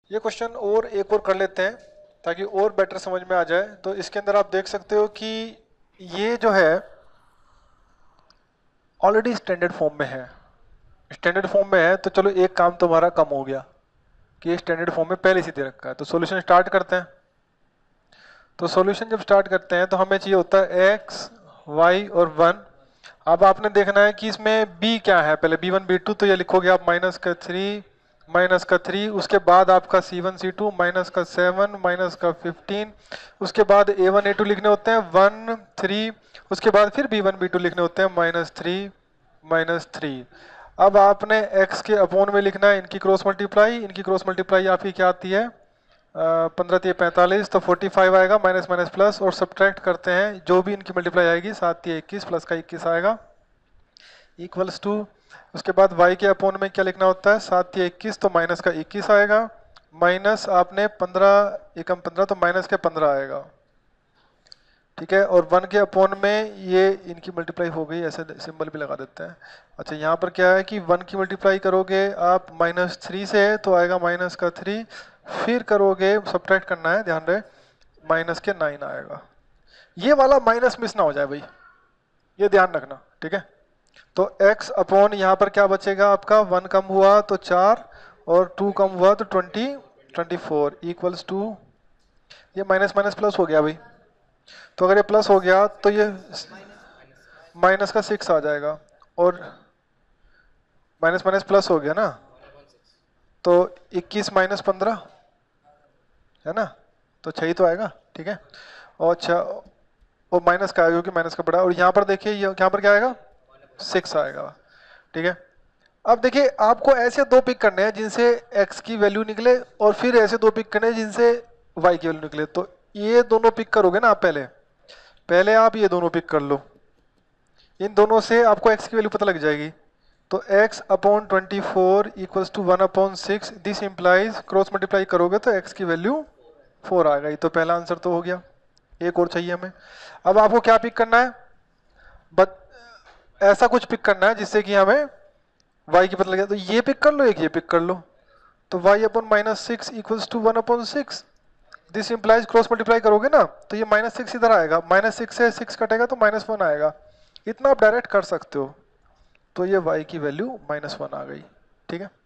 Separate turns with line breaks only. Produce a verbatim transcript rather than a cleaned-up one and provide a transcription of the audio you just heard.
ये क्वेश्चन और एक और कर लेते हैं ताकि और बेटर समझ में आ जाए। तो इसके अंदर आप देख सकते हो कि ये जो है ऑलरेडी स्टैंडर्ड फॉर्म में है, स्टैंडर्ड फॉर्म में है। तो चलो एक काम तुम्हारा कम हो गया कि ये स्टैंडर्ड फॉर्म में पहले से दे रखा है। तो सॉल्यूशन स्टार्ट करते हैं। तो सॉल्यूशन जब स्टार्ट करते हैं तो हमें चाहिए होता है एक्स वाई और वन। अब आपने देखना है कि इसमें b क्या है, पहले बी वन बी टू, तो ये लिखोगे आप माइनस का थ्री माइनस का थ्री, उसके बाद आपका C one C two minus का सेवन माइनस का फिफ्टीन, उसके बाद ए वन ए टू लिखने होते हैं वन थ्री, उसके बाद फिर बी वन बी टू लिखने होते हैं माइनस थ्री माइनस थ्री। अब आपने x के अपोन में लिखना है इनकी क्रॉस मल्टीप्लाई, इनकी क्रॉस मल्टीप्लाई आपकी क्या आती है, पंद्रह तीन पैंतालीस, तो फोर्टी फाइव आएगा, माइनस माइनस प्लस, और सब्ट्रैक्ट करते हैं जो भी इनकी मल्टीप्लाई आएगी, सात तीन इक्कीस प्लस का इक्कीस आएगा इक्वल्स टू। उसके बाद y के अपोन में क्या लिखना होता है, सात तीन इक्कीस, तो माइनस का इक्कीस आएगा, माइनस आपने पंद्रह एकम पंद्रह, तो माइनस के पंद्रह आएगा, ठीक है। और वन के अपोन में ये इनकी मल्टीप्लाई हो गई, ऐसे सिंबल भी लगा देते हैं। अच्छा, यहाँ पर क्या है कि वन की मल्टीप्लाई करोगे आप माइनस थ्री से, तो आएगा माइनस का थ्री, फिर करोगे सब्ट्रैक्ट करना है, ध्यान रहे, माइनस के नाइन आएगा। ये वाला माइनस मिस ना हो जाए भाई, ये ध्यान रखना, ठीक है। तो x अपॉन यहाँ पर क्या बचेगा आपका, वन कम हुआ तो चार, और टू कम हुआ तो twenty twenty four equals to, ये माइनस माइनस प्लस हो गया भाई। तो अगर ये प्लस हो गया तो ये माइनस का सिक्स आ जाएगा, और माइनस माइनस प्लस हो गया ना, तो इक्कीस माइनस पंद्रह है ना, तो छह ही तो आएगा, ठीक है। और अच्छा, और माइनस का आएगा क्योंकि माइनस का बड़ा, और यहाँ पर देखिए यहाँ पर क्या आएगा, सिक्स आएगा, ठीक है। अब देखिए आपको ऐसे दो पिक करने हैं जिनसे x की वैल्यू निकले, और फिर ऐसे दो पिक करने हैं जिनसे y की वैल्यू निकले। तो ये दोनों पिक करोगे ना आप, पहले पहले आप ये दोनों पिक कर लो, इन दोनों से आपको x की वैल्यू पता लग जाएगी। तो x upon twenty four equals to one upon six, this implies cross multiply करोगे तो x की वैल्यू फोर आ गई। तो पहला आंसर तो हो गया, एक और चाहिए हमें। अब आपको क्या पिक करना है, बट ऐसा कुछ पिक करना है जिससे कि हमें y की पता लगे। तो ये पिक कर लो, एक ये पिक कर लो, तो y upon minus six equals to one upon six, this implies cross multiply करोगे ना तो ये माइनस सिक्स इधर आएगा, माइनस सिक्स से सिक्स कटेगा तो माइनस वन आएगा। इतना आप डायरेक्ट कर सकते हो। तो ये y की वैल्यू माइनस वन आ गई, ठीक है।